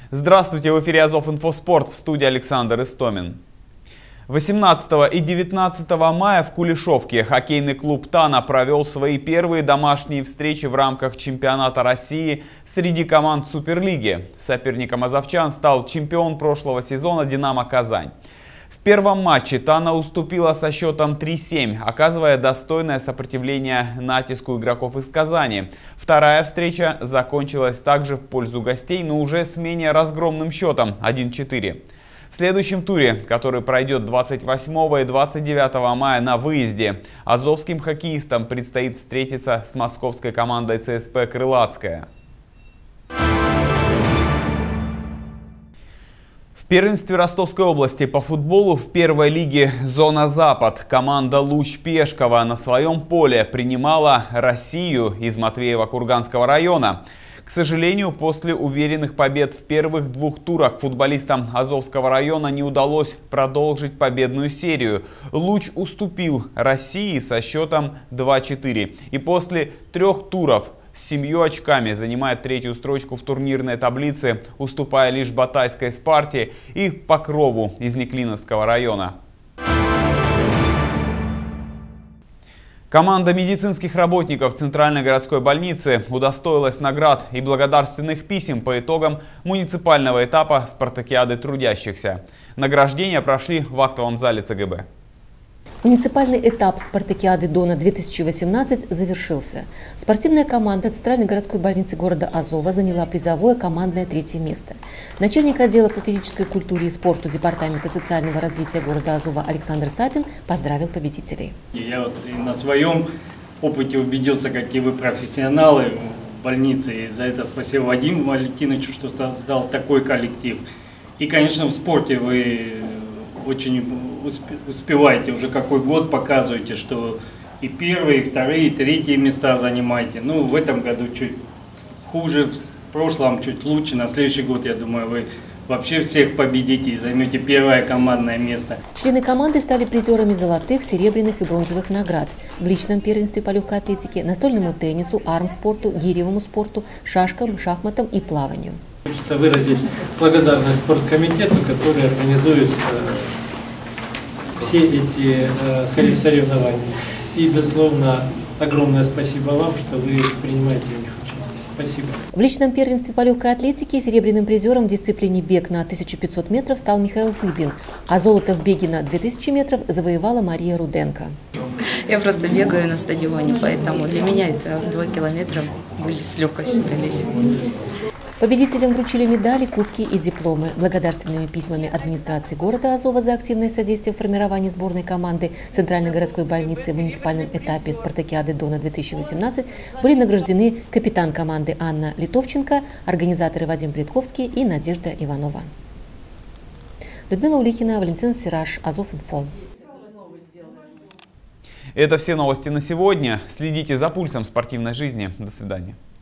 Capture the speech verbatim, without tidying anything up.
Здравствуйте, в эфире Азов-Инфоспорт, в студии Александр Истомин. восемнадцатого и девятнадцатого мая в Кулешовке хоккейный клуб «Тана» провел свои первые домашние встречи в рамках чемпионата России среди команд Суперлиги. Соперником азовчан стал чемпион прошлого сезона «Динамо Казань». В первом матче «Тана» уступила со счетом три-семь, оказывая достойное сопротивление натиску игроков из Казани. Вторая встреча закончилась также в пользу гостей, но уже с менее разгромным счетом один-четыре. В следующем туре, который пройдет двадцать восьмого и двадцать девятого мая на выезде, азовским хоккеистам предстоит встретиться с московской командой ЦСП «Крылатская». В первенстве Ростовской области по футболу в первой лиге «Зона Запад» команда «Луч Пешкова» на своем поле принимала Россию из Матвеева-Курганского района. К сожалению, после уверенных побед в первых двух турах футболистам Азовского района не удалось продолжить победную серию. «Луч» уступил России со счетом два-четыре и после трех туров с семью очками занимает третью строчку в турнирной таблице, уступая лишь Батайской «Спарте» и Покрову из Неклиновского района. Команда медицинских работников Центральной городской больницы удостоилась наград и благодарственных писем по итогам муниципального этапа спартакиады трудящихся. Награждения прошли в актовом зале ЦГБ. Муниципальный этап спартакиады Дона две тысячи восемнадцать завершился. Спортивная команда Центральной городской больницы города Азова заняла призовое командное третье место. Начальник отдела по физической культуре и спорту Департамента социального развития города Азова Александр Сапин поздравил победителей. Я вот и на своем опыте убедился, какие вы профессионалы в больнице. И за это спасибо Вадиму Валентиновичу, что создал такой коллектив. И, конечно, в спорте вы очень успеваете, уже какой год показываете, что и первые, и вторые, и третьи места занимаете. Ну, в этом году чуть хуже, в прошлом чуть лучше. На следующий год, я думаю, вы вообще всех победите и займете первое командное место. Члены команды стали призерами золотых, серебряных и бронзовых наград в личном первенстве по легкой атлетике, настольному теннису, армспорту, гиревому спорту, шашкам, шахматам и плаванию. Хочется выразить благодарность спорткомитету, который организует все эти э, соревнования. И, безусловно, огромное спасибо вам, что вы принимаете в них участие. Спасибо. В личном первенстве по легкой атлетике серебряным призером в дисциплине бег на тысячу пятьсот метров стал Михаил Зыбин, а золото в беге на две тысячи метров завоевала Мария Руденко. Я просто бегаю на стадионе, поэтому для меня это два километра были с легкостью дались. Победителям вручили медали, кубки и дипломы. Благодарственными письмами администрации города Азова за активное содействие в формировании сборной команды Центральной городской больницы в муниципальном этапе спартакиады Дона две тысячи восемнадцать были награждены капитан команды Анна Литовченко, организаторы Вадим Плетковский и Надежда Иванова. Людмила Улихина, Валентин Сираж, Азов-Инфо. Это все новости на сегодня. Следите за пульсом спортивной жизни. До свидания.